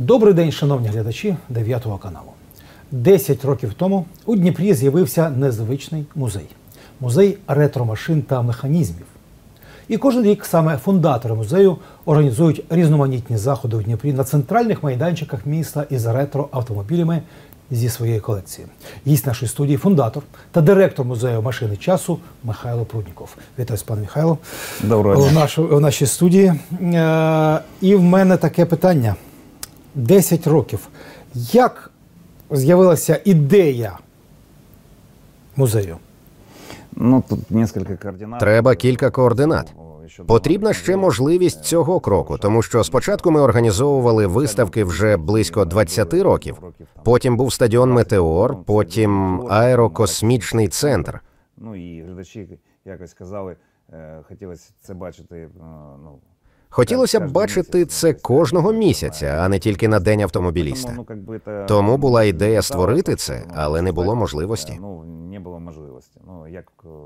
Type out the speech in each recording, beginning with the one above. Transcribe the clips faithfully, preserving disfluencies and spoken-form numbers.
Добрий день, шановні глядачі дев'ятого каналу. Десять років тому у Дніпрі з'явився незвичний музей. Музей ретромашин та механізмів. І кожен рік саме фундатори музею організують різноманітні заходи у Дніпрі на центральних майданчиках міста із ретроавтомобілями зі своєї колекції. Гість нашої студії – фундатор та директор музею машини часу Михайло Прудніков. Вітаю, пане Михайло. Доброго дня. У, нашу, у нашій студії. Е, і в мене таке питання. Десять років. Як з'явилася ідея музею? Ну, тут кілька координат. Треба кілька координат. Потрібна ще можливість цього кроку, тому що спочатку ми організовували виставки вже близько двадцяти років, потім був стадіон «Метеор», потім аерокосмічний центр. Ну і глядачі якось сказали, хотілося це бачити, ну, Хотілося б бачити це кожного місяця, а не тільки на День автомобіліста. Тому була ідея створити це, але не було можливості. Ну, не було можливості. Ну, як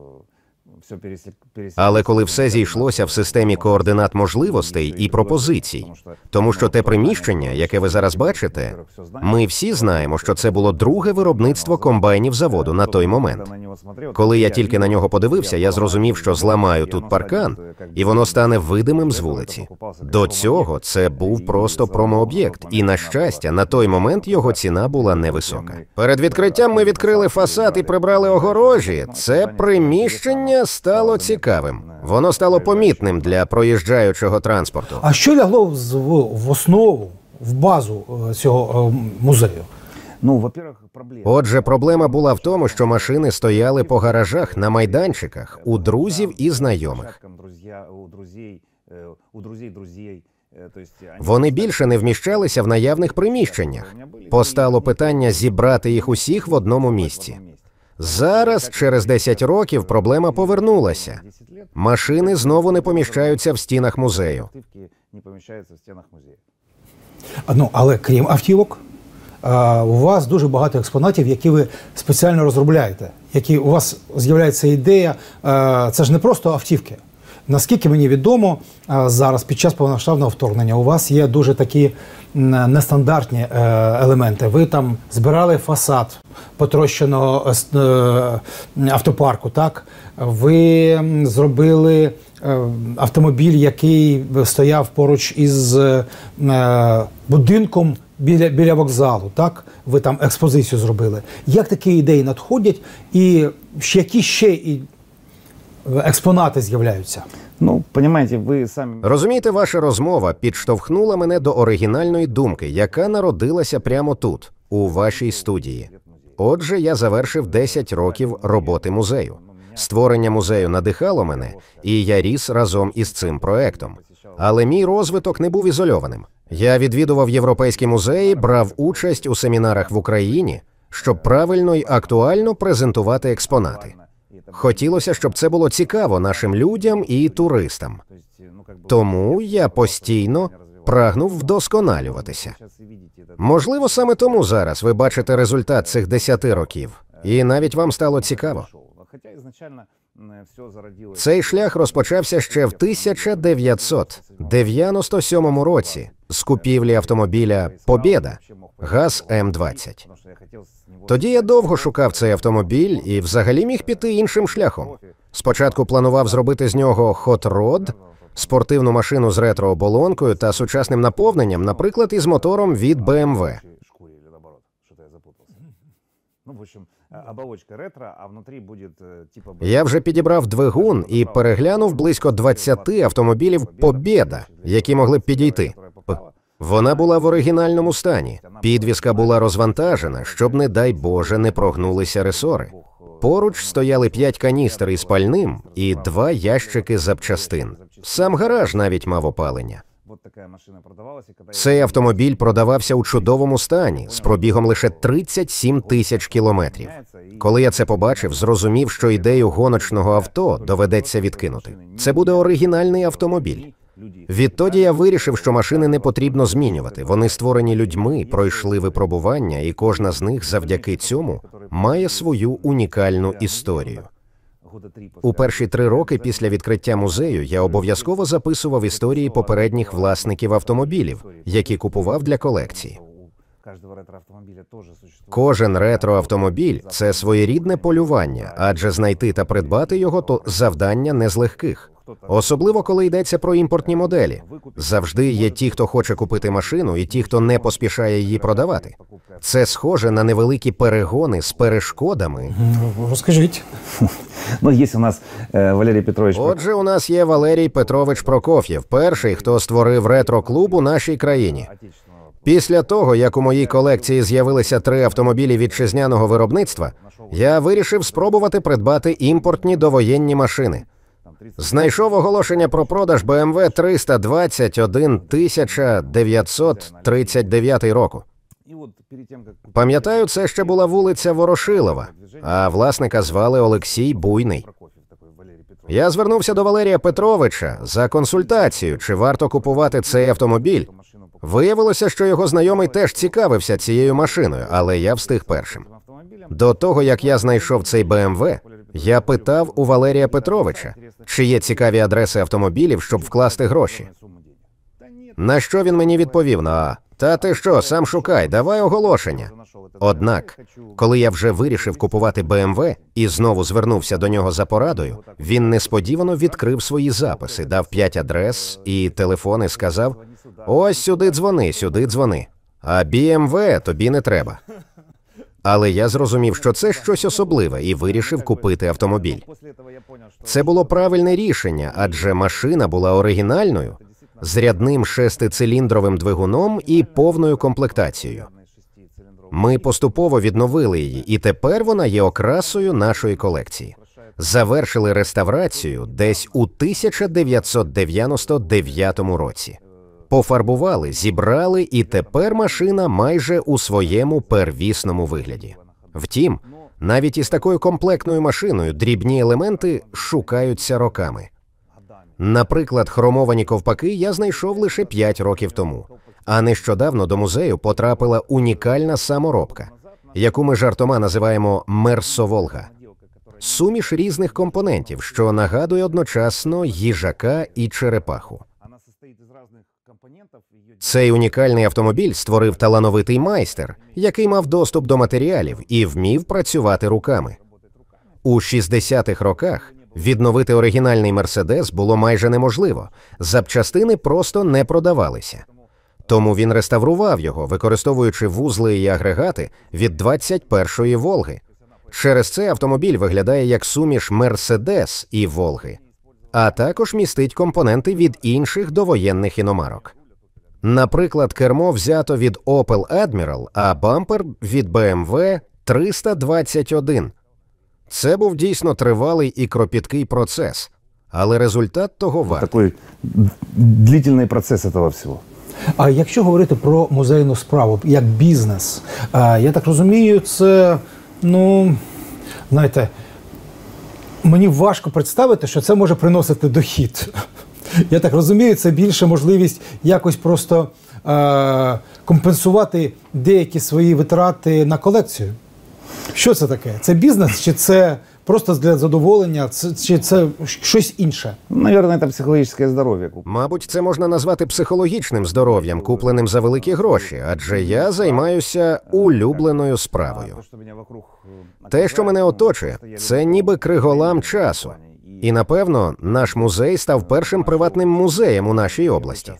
Але коли все зійшлося в системі координат можливостей і пропозицій, тому що те приміщення, яке ви зараз бачите, ми всі знаємо, що це було друге виробництво комбайнів заводу на той момент. Коли я тільки на нього подивився, я зрозумів, що зламаю тут паркан, і воно стане видимим з вулиці. До цього це був просто промооб'єкт, і, на щастя, на той момент його ціна була невисока. Перед відкриттям ми відкрили фасад і прибрали огорожі. Це приміщення стало цікавим. Воно стало помітним для проїжджаючого транспорту. А що лягло в, в основу, в базу цього музею? Ну, во-первых, проблема. Отже, проблема була в тому, що машини стояли по гаражах, на майданчиках, у друзів і знайомих. Вони більше не вміщалися в наявних приміщеннях. Постало питання зібрати їх усіх в одному місці. Зараз, через десять років, проблема повернулася. Машини знову не поміщаються в стінах музею. Ну, але крім автівок, у вас дуже багато експонатів, які ви спеціально розробляєте. Які у вас з'являється ідея, це ж не просто автівки. Наскільки мені відомо, зараз під час повномасштабного вторгнення у вас є дуже такі нестандартні елементи. Ви там збирали фасад потрощеного автопарку, так? Ви зробили автомобіль, який стояв поруч із будинком біля, біля вокзалу, так? Ви там експозицію зробили. Як такі ідеї надходять і які ще і експонати з'являються? Ну, розумієте, ви самі... Розумієте, ваша розмова підштовхнула мене до оригінальної думки, яка народилася прямо тут, у вашій студії. Отже, я завершив десять років роботи музею. Створення музею надихало мене, і я ріс разом із цим проектом. Але мій розвиток не був ізольованим. Я відвідував європейські музеї, брав участь у семінарах в Україні, щоб правильно й актуально презентувати експонати. Хотілося, щоб це було цікаво нашим людям і туристам. Тому я постійно прагнув вдосконалюватися. Можливо, саме тому зараз ви бачите результат цих десяти років. І навіть вам стало цікаво. Цей шлях розпочався ще в тисяча дев'ятсот дев'яносто сьомому році з купівлі автомобіля «Побєда» ГАЗ М двадцять. Тоді я довго шукав цей автомобіль і взагалі міг піти іншим шляхом. Спочатку планував зробити з нього хот-род, спортивну машину з ретро-оболонкою та сучасним наповненням, наприклад, із мотором від Б М В. Я вже підібрав двигун і переглянув близько двадцяти автомобілів «Побєда», які могли б підійти. Вона була в оригінальному стані. Підвіска була розвантажена, щоб, не дай Боже, не прогнулися ресори. Поруч стояли п'ять каністр із пальним і два ящики запчастин. Сам гараж навіть мав опалення. Цей автомобіль продавався у чудовому стані, з пробігом лише тридцять сім тисяч кілометрів. Коли я це побачив, зрозумів, що ідею гоночного авто доведеться відкинути. Це буде оригінальний автомобіль. Відтоді я вирішив, що машини не потрібно змінювати. Вони створені людьми, пройшли випробування, і кожна з них завдяки цьому має свою унікальну історію. У перші три роки після відкриття музею я обов'язково записував історії попередніх власників автомобілів, які купував для колекції. Кожен ретро-автомобіль – це своєрідне полювання, адже знайти та придбати його – то завдання не з легких. Особливо, коли йдеться про імпортні моделі. Завжди є ті, хто хоче купити машину, і ті, хто не поспішає її продавати. Це схоже на невеликі перегони з перешкодами. Розкажіть. Ну, є у нас е, Валерій Петрович. Отже, у нас є Валерій Петрович Прокоф'єв, перший, хто створив ретро-клуб у нашій країні. Після того, як у моїй колекції з'явилися три автомобілі вітчизняного виробництва, я вирішив спробувати придбати імпортні довоєнні машини. Знайшов оголошення про продаж Бе Ем Ве триста двадцять один тисяча дев'ятсот тридцять дев'ятого року. Пам'ятаю, це ще була вулиця Ворошилова, а власника звали Олексій Буйний. Я звернувся до Валерія Петровича за консультацією, чи варто купувати цей автомобіль. Виявилося, що його знайомий теж цікавився цією машиною, але я встиг першим. До того, як я знайшов цей Бе Ем Ве, я питав у Валерія Петровича, чи є цікаві адреси автомобілів, щоб вкласти гроші. На що він мені відповів: на «Та ти що, сам шукай, давай оголошення». Однак, коли я вже вирішив купувати Бе Ем Ве і знову звернувся до нього за порадою, він несподівано відкрив свої записи, дав п'ять адрес і телефон і сказав: «Ось сюди дзвони, сюди дзвони, а Бе Ем Ве тобі не треба». Але я зрозумів, що це щось особливе, і вирішив купити автомобіль. Це було правильне рішення, адже машина була оригінальною, з рядним шестициліндровим двигуном і повною комплектацією. Ми поступово відновили її, і тепер вона є окрасою нашої колекції. Завершили реставрацію десь у тисяча дев'ятсот дев'яносто дев'ятому році. Пофарбували, зібрали, і тепер машина майже у своєму первісному вигляді. Втім, навіть із такою комплектною машиною дрібні елементи шукаються роками. Наприклад, хромовані ковпаки я знайшов лише п'ять років тому, а нещодавно до музею потрапила унікальна саморобка, яку ми жартома називаємо «Мерсо-Волга». Суміш різних компонентів, що нагадує одночасно їжака і черепаху. Цей унікальний автомобіль створив талановитий майстер, який мав доступ до матеріалів і вмів працювати руками. У шістдесятих роках відновити оригінальний «Мерседес» було майже неможливо, запчастини просто не продавалися. Тому він реставрував його, використовуючи вузли і агрегати від двадцять першої «Волги». Через це автомобіль виглядає як суміш «Мерседес» і «Волги», а також містить компоненти від інших довоєнних іномарок. Наприклад, кермо взято від Opel Admiral, а бампер від Бе Ем Ве триста двадцять один. Це був дійсно тривалий і кропіткий процес, але результат того вартий. Такий длительний процес цього всього. А якщо говорити про музейну справу як бізнес, я так розумію, це, ну, знаєте, мені важко представити, що це може приносити дохід. Я так розумію, це більше можливість якось просто е, компенсувати деякі свої витрати на колекцію. Що це таке? Це бізнес, чи це просто для задоволення, чи це щось інше? Наверное, це психологічне здоров'я. Мабуть, це можна назвати психологічним здоров'ям, купленим за великі гроші, адже я займаюся улюбленою справою. Те, що мене оточує, це ніби криголам часу. І, напевно, наш музей став першим приватним музеєм у нашій області.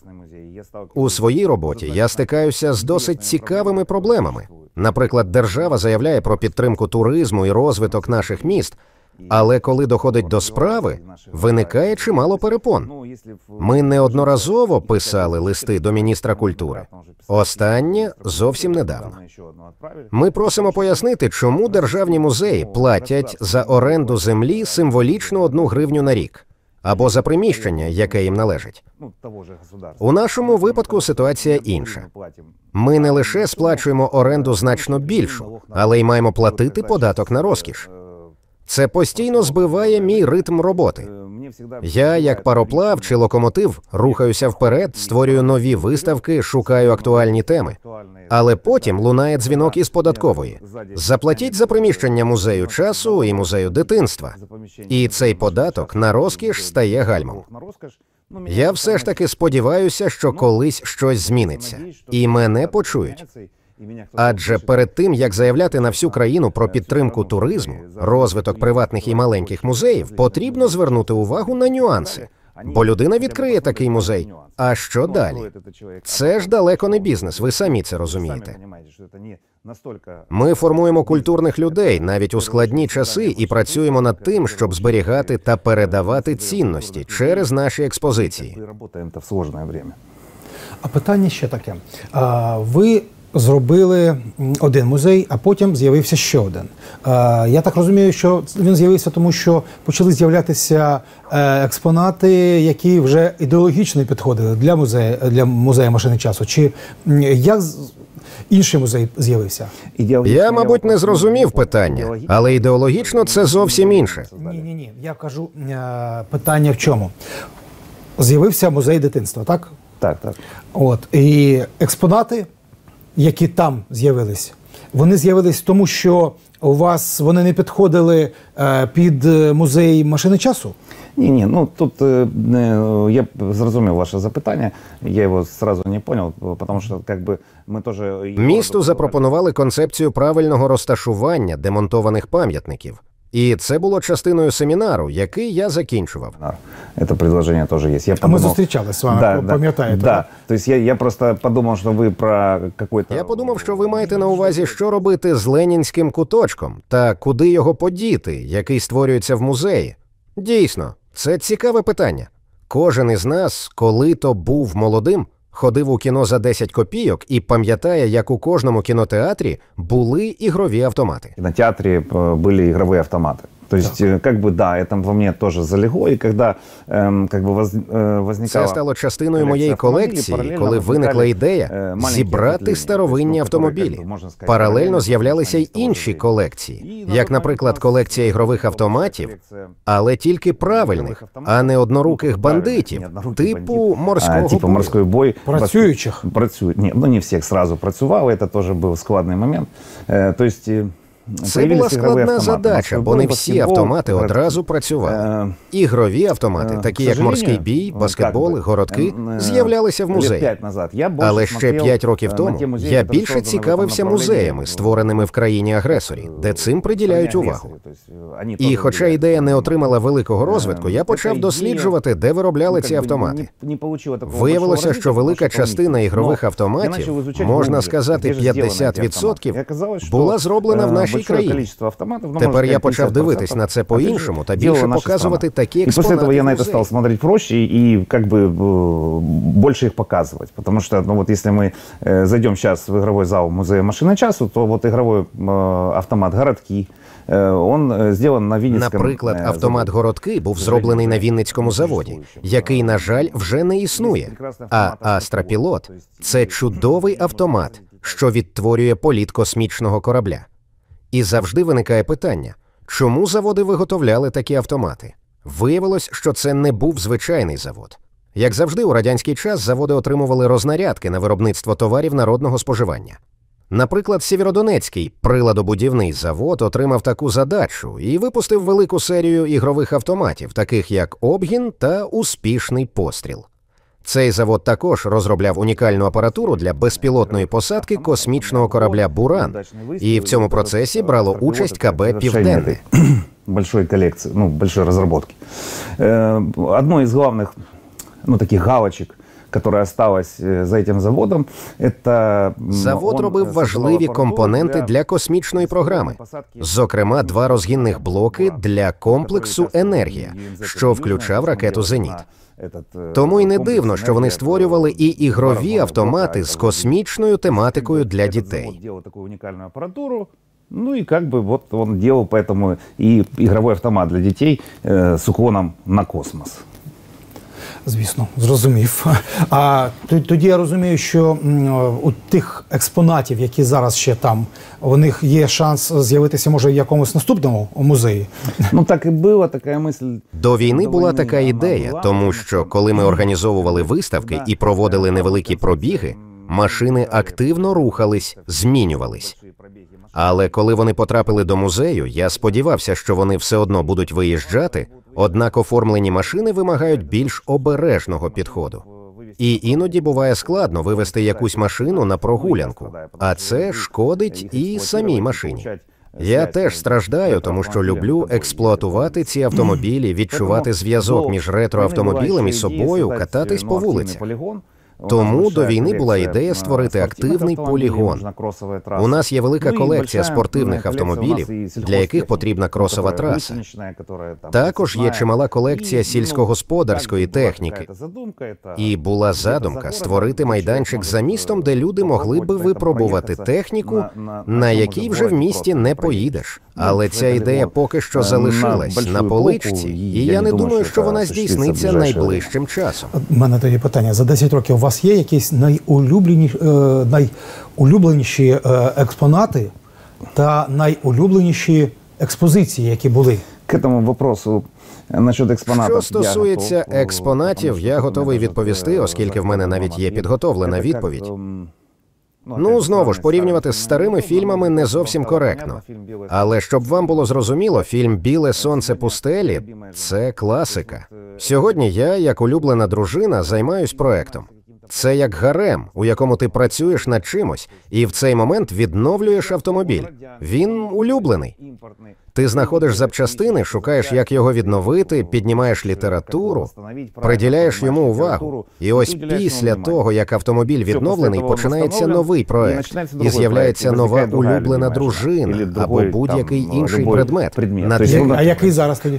У своїй роботі я стикаюся з досить цікавими проблемами. Наприклад, держава заявляє про підтримку туризму і розвиток наших міст, але коли доходить до справи, виникає чимало перепон. Ми неодноразово писали листи до міністра культури. Останнє зовсім недавно. Ми просимо пояснити, чому державні музеї платять за оренду землі символічно одну гривню на рік, або за приміщення, яке їм належить. У нашому випадку ситуація інша. Ми не лише сплачуємо оренду значно більшу, але й маємо платити податок на розкіш. Це постійно збиває мій ритм роботи. Я, як пароплав чи локомотив, рухаюся вперед, створюю нові виставки, шукаю актуальні теми. Але потім лунає дзвінок із податкової. Заплатіть за приміщення музею часу і музею дитинства. І цей податок на розкіш стає гальмом. Я все ж таки сподіваюся, що колись щось зміниться. І мене почують. Адже перед тим, як заявляти на всю країну про підтримку туризму, розвиток приватних і маленьких музеїв, потрібно звернути увагу на нюанси. Бо людина відкриє такий музей. А що далі? Це ж далеко не бізнес, ви самі це розумієте. Ми формуємо культурних людей навіть у складні часи і працюємо над тим, щоб зберігати та передавати цінності через наші експозиції. А питання ще таке. А, ви зробили один музей, а потім з'явився ще один. А, я так розумію, що він з'явився тому, що почали з'являтися е, експонати, які вже ідеологічно підходили для музею, для музею машини часу. Чи м, як з- інший музей з'явився? Я, мабуть, не зрозумів питання, але ідеологічно це зовсім інше. Ні-ні-ні, я кажу, е, питання в чому? З'явився музей дитинства, так? Так, так. От, і експонати, які там з'явились, вони з'явились тому, що у вас вони не підходили е, під музей машини часу? Ні, ні, ну тут е, е, я зрозумів ваше запитання, я його сразу не понял, тому що как би ми теж... Місту запропонували концепцію правильного розташування демонтованих пам'ятників. І це було частиною семінару, який я закінчував. Это предложение тоже есть. Я А ми зустрічалися з вами, да, пам'ятаєте? Да, да. То есть я, я просто подумал, що ви про какой-то... Я подумав, що ви маєте на увазі, що робити з ленінським куточком та куди його подіти, який створюється в музеї. Дійсно, це цікаве питання. Кожен із нас, коли-то був молодим, ходив у кіно за десять копійок і пам'ятає, як у кожному кінотеатрі були ігрові автомати. В кинотеатре э, были игровые автоматы. То есть, э, как бы, да, это во мне тоже залегло, и когда эм, как бы воз, э, возникала... Це стало частиною моєї колекції, коли виникла ідея зібрати старовинні автомобілі. Паралельно з'являлися й інші колекції, як, наприклад, колекція ігрових автоматів, але тільки правильних, а не одноруких бандитів, типу морського а, типу бою. морський бой. Працюючих? Працюють. Ні, ну не всіх сразу працювало, це теж був складний момент. Е, то есть, Це була складна задача, бо не всі автомати одразу працювали. Ігрові автомати, такі як морський бій, баскетболи, городки, з'являлися в музеї. Але ще п'ять років тому я більше цікавився музеями, створеними в країні-агресорі, де цим приділяють увагу. І хоча ідея не отримала великого розвитку, я почав досліджувати, де виробляли ці автомати. Виявилося, що велика частина ігрових автоматів, можна сказати, п'ятдесят відсотків, була зроблена в нашій країні. Тепер я почав дивитись на це по-іншому та більше показувати такі експонати. І після цього я на це став смотреть проще і как бы більше їх показувати. Тому що, ну вот, якщо ми зайдемо зараз в ігровий зал музею машини часу, то вот ігровий автомат «Городки», он зроблен на Вінницькому. Наприклад, автомат «Городки» був зроблений на Вінницькому заводі, який, на жаль, вже не існує. А «Астра-Пілот» – це чудовий автомат, що відтворює політ космічного корабля. І завжди виникає питання, чому заводи виготовляли такі автомати? Виявилось, що це не був звичайний завод. Як завжди, у радянський час заводи отримували рознарядки на виробництво товарів народного споживання. Наприклад, Сєвєродонецький приладобудівний завод отримав таку задачу і випустив велику серію ігрових автоматів, таких як «Обгін» та «Успішний постріл». Цей завод також розробляв унікальну апаратуру для безпілотної посадки космічного корабля «Буран». І в цьому процесі брало участь КБ «Південне». Большой коллекции, ну, большой разработки. Одной из главных, ну, таких галочек, которая осталась за этим заводом, это... Завод робив важливі компоненти для космічної програми. Зокрема, два розгінних блоки для комплексу «Енергія», що включав ракету «Зеніт». Тому й не дивно, що вони створювали і ігрові автомати з космічною тематикою для дітей. Ну и как бы вот он делал поэтому и игровой автомат для детей э, с уклоном на космос. Звісно, зрозумів. А тоді я розумію, що у тих експонатів, які зараз ще там, у них є шанс з'явитися, може, в якомусь наступному музеї? Ну, так і було, така мисль. До війни була така ідея, тому що коли ми організовували виставки і проводили невеликі пробіги, машини активно рухались, змінювались. Але коли вони потрапили до музею, я сподівався, що вони все одно будуть виїжджати, однак оформлені машини вимагають більш обережного підходу. І іноді буває складно вивести якусь машину на прогулянку, а це шкодить і самій машині. Я теж страждаю, тому що люблю експлуатувати ці автомобілі, відчувати зв'язок між ретроавтомобілем і собою, кататись по вулицях. Тому до війни була ідея створити активний полігон. У нас є велика колекція спортивних автомобілів, для яких потрібна кросова траса. Також є чимала колекція сільськогосподарської техніки. І була задумка створити майданчик за містом, де люди могли би випробувати техніку, на якій вже в місті не поїдеш. Але ця ідея поки що залишилась на поличці, і я не думаю, що вона здійсниться найближчим часом. У мене тоді питання. За десять років у вас є якісь найулюбленіші, найулюбленіші експонати та найулюбленіші експозиції, які були? К этому вопросу насчет експонатів. Що стосується експонатів, я готовий відповісти, оскільки в мене навіть є підготовлена відповідь. Ну, знову ж, порівнювати з старими фільмами не зовсім коректно. Але щоб вам було зрозуміло, фільм «Біле сонце пустелі» – це класика. Сьогодні я, як улюблена дружина, займаюсь проектом. Це як гарем, у якому ти працюєш над чимось, і в цей момент відновлюєш автомобіль. Він улюблений. Ти знаходиш запчастини, шукаєш, як його відновити, піднімаєш літературу, приділяєш йому увагу. І ось після того, як автомобіль відновлений, починається новий проект. І з'являється нова улюблена дружина або будь-який інший предмет. А який зараз тоді?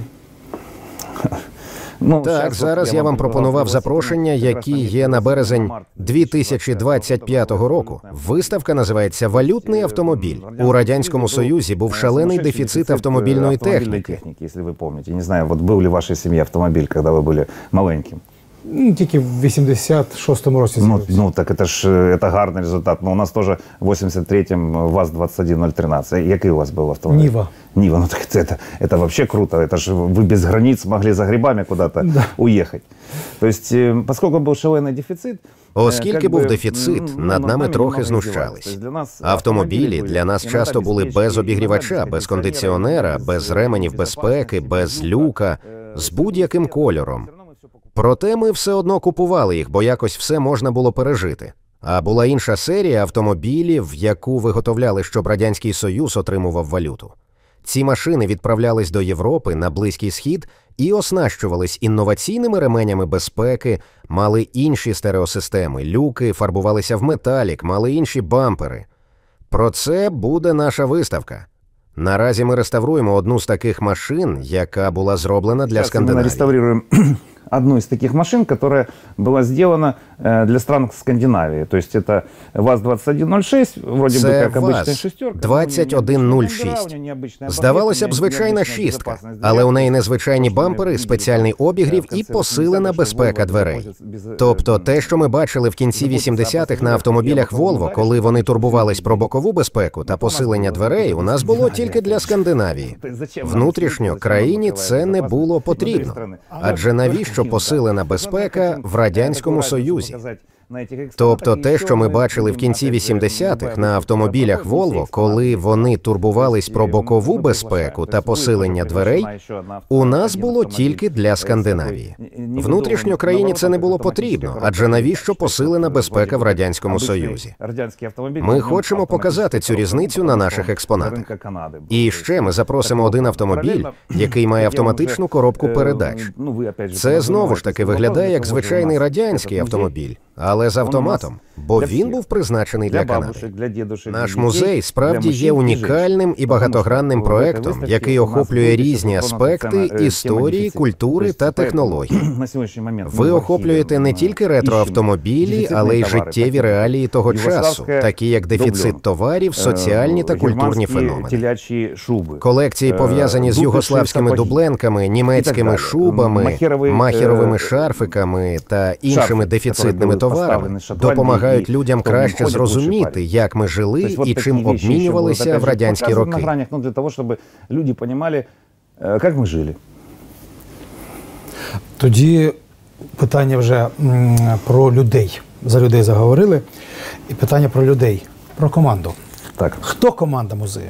Ну, так, зараз я вам пропонував запрошення, які є на березень дві тисячі двадцять п'ятого року. Виставка називається «Валютний автомобіль». У Радянському Союзі був шалений дефіцит автомобільної техніки. Якщо ви пам'ятаєте, не знаю, от був ли в вашій сім'ї автомобіль, коли ви були маленьким? Тільки в вісімдесят шостому році. Ну, ну, так это ж это гарний результат. Ну, у нас теж в вісімдесят третьому ВАЗ двадцять один нуль тринадцять. Який у вас був автомобіль? Нива. Нива, ну так это, это, это вообще круто. Это ж вы без границ могли за грибами куда-то да. уехать. То есть, поскольку був шалений дефіцит, Оскільки був дефіцит, над нами трохи знущались. Автомобілі для нас часто були без обігрівача, без кондиціонера, без ременів безпеки, без люка, з будь-яким кольором. Проте ми все одно купували їх, бо якось все можна було пережити. А була інша серія автомобілів, яку виготовляли, щоб Радянський Союз отримував валюту. Ці машини відправлялись до Європи, на Близький Схід і оснащувались інноваційними ременями безпеки, мали інші стереосистеми, люки, фарбувалися в металік, мали інші бампери. Про це буде наша виставка. Наразі ми реставруємо одну з таких машин, яка була зроблена для Скандинавії. Одну из таких машин, которая была сделана для стран Скандинавии. То есть это ВАЗ двадцять один нуль шість, вроде Це бы как обычная ВАЗ шестерка. двадцять один нуль шість. Здавалося б, звичайна шістка, але у неї незвичайні бампери, спеціальний обігрів і посилена безпека дверей. Тобто те, що ми бачили в кінці вісімдесятих на автомобілях Volvo, коли вони турбувались про бокову безпеку та посилення дверей, у нас було тільки для Скандинавії. Внутрішньо країні це не було потрібно. Адже навіщо що посилена безпека в Радянському Союзі? Тобто те, що ми бачили в кінці вісімдесятих на автомобілях Volvo, коли вони турбувались про бокову безпеку та посилення дверей, у нас було тільки для Скандинавії. Внутрішньо країні це не було потрібно, адже навіщо посилена безпека в Радянському Союзі? Ми хочемо показати цю різницю на наших експонатах. І ще ми запросимо один автомобіль, який має автоматичну коробку передач. Це знову ж таки виглядає як звичайний радянський автомобіль, але але з автоматом, бо він був призначений для Канади. Наш музей справді є унікальним і багатогранним проектом, який охоплює різні аспекти історії, культури та технологій. Ви охоплюєте не тільки ретроавтомобілі, але й життєві реалії того часу, такі як дефіцит товарів, соціальні та культурні феномени. Колекції пов'язані з югославськими дубленками, німецькими шубами, махеровими шарфиками та іншими дефіцитними товарами допомагають людям краще зрозуміти, як ми жили і чим обмінювалися в радянські роки. Для того, щоб люди розуміли, як ми жили. Тоді питання вже м, про людей. За людей заговорили. І питання про людей, про команду. Так. Хто команда музею?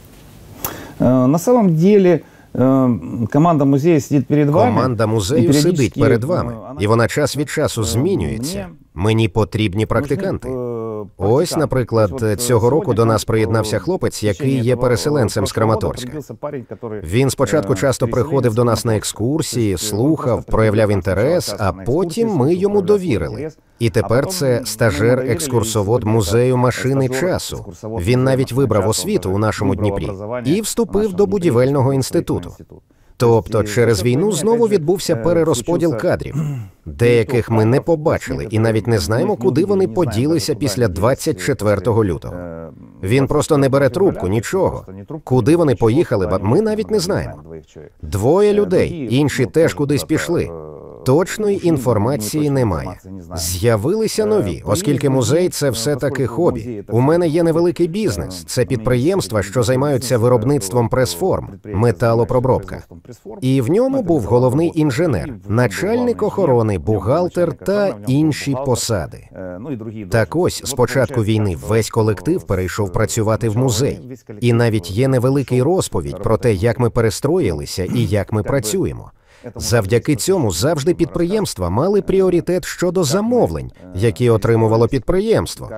На самом деле, команда музею сидить перед вами. Команда музею сидить перед вами, і вона час від часу змінюється. Мені потрібні практиканти. Ось, наприклад, цього року до нас приєднався хлопець, який є переселенцем з Краматорська. Він спочатку часто приходив до нас на екскурсії, слухав, проявляв інтерес, а потім ми йому довірили. І тепер це стажер-екскурсовод музею машини часу. Він навіть вибрав освіту у нашому Дніпрі і вступив до будівельного інституту. Тобто через війну знову відбувся перерозподіл кадрів. Деяких ми не побачили і навіть не знаємо, куди вони поділися після двадцять четвертого лютого. Він просто не бере трубку, нічого. Куди вони поїхали, ми навіть не знаємо. Двоє людей, інші теж кудись пішли. Точної інформації немає. З'явилися нові, оскільки музей – це все-таки хобі. У мене є невеликий бізнес. Це підприємства, що займаються виробництвом прес-форм, металопрообробка. І в ньому був головний інженер, начальник охорони, бухгалтер та інші посади. Так ось, з початку війни весь колектив перейшов працювати в музей. І навіть є невеликий розповідь про те, як ми перестроїлися і як ми працюємо. Завдяки цьому завжди підприємства мали пріоритет щодо замовлень, які отримувало підприємство.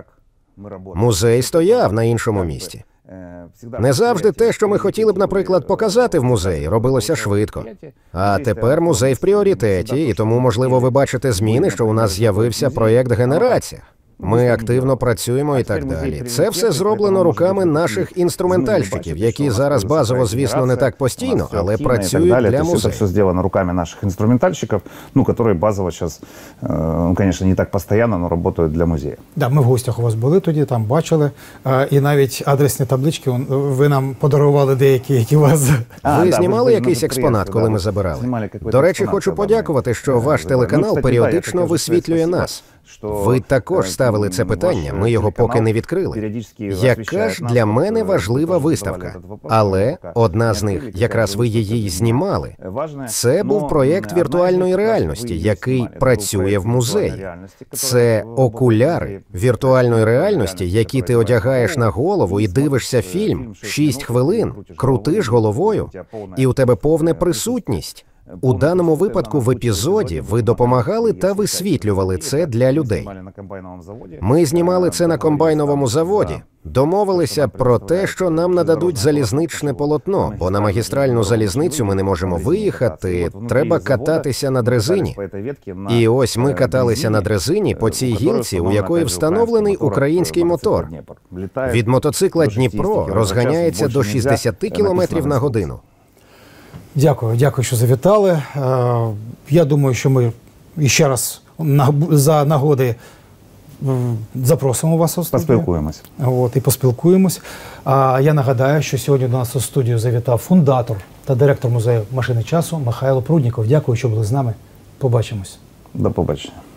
Музей стояв на іншому місці. Не завжди те, що ми хотіли б, наприклад, показати в музеї, робилося швидко. А тепер музей в пріоритеті, і тому, можливо, ви бачите зміни, що у нас з'явився проєкт «Генерація». Ми активно працюємо і так далі. Це все зроблено руками наших інструментальщиків, які зараз базово, звісно, не так постійно, але працюють для музею. Це все зроблено руками наших інструментальщиків, ну, які базово зараз, ну, звісно, не так постійно, але працюють для музею. Да, ми в гостях у вас були тоді, там бачили, і навіть адресні таблички ви нам подарували деякі, які у вас... А, ви да, знімали ви якийсь експонат, коли да, ми забирали? До речі, хочу подякувати, що ваш телеканал ну, періодично висвітлює нас. Ви також ставили це питання, ми його поки не відкрили. Яка ж для мене важлива виставка? Але одна з них, якраз ви її знімали, це був проєкт віртуальної реальності, який працює в музеї. Це окуляри віртуальної реальності, які ти одягаєш на голову і дивишся фільм шість хвилин, крутиш головою, і у тебе повна присутність. У даному випадку в епізоді ви допомагали та висвітлювали це для людей. Ми знімали це на комбайновому заводі. Домовилися про те, що нам нададуть залізничне полотно, бо на магістральну залізницю ми не можемо виїхати, треба кататися на дрезині. І ось ми каталися на дрезині по цій гілці, у якої встановлений український мотор. Від мотоцикла «Дніпро» розганяється до шістдесят кілометрів на годину. Дякую, дякую, що завітали. Я думаю, що ми ще раз за нагоди запросимо вас у студію. Поспілкуємось. От, і поспілкуємось. А я нагадаю, що сьогодні до нас у студію завітав фундатор та директор музею машини часу Михайло Прудніков. Дякую, що були з нами. Побачимось. До побачення.